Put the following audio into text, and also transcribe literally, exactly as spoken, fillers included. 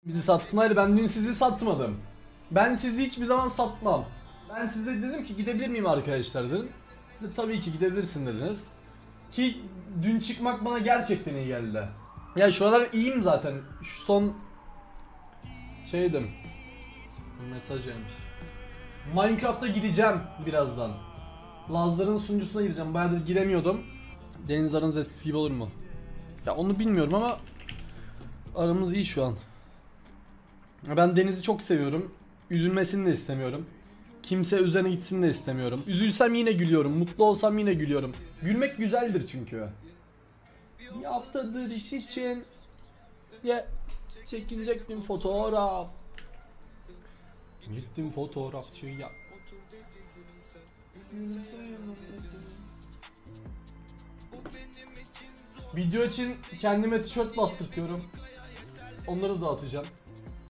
Bizi sattın. Hayır, ben dün sizi satmadım. Ben sizi hiçbir zaman satmam. Ben size dedim ki gidebilir miyim arkadaşlar dedim. Siz de tabii ki gidebilirsin dediniz. Ki dün çıkmak bana gerçekten iyi geldi. Ya şu aralar iyiyim zaten. Şu son şeydim. Mesaj gelmiş. Minecraft'a gireceğim birazdan. Lazların sunucusuna gireceğim. Bayağıdır giremiyordum. Deniz aranız eskisi gibi olur mu? Ya onu bilmiyorum ama aramız iyi şu an. Ben Deniz'i çok seviyorum. Üzülmesini de istemiyorum. Kimse üzerine gitsin de istemiyorum. Üzülsem yine gülüyorum. Mutlu olsam yine gülüyorum. Gülmek güzeldir çünkü. Bir haftadır iş için ya çekilecektim fotoğraf. Gittim fotoğrafçıya. Video için kendime tişört bastırtıyorum. Onları dağıtacağım.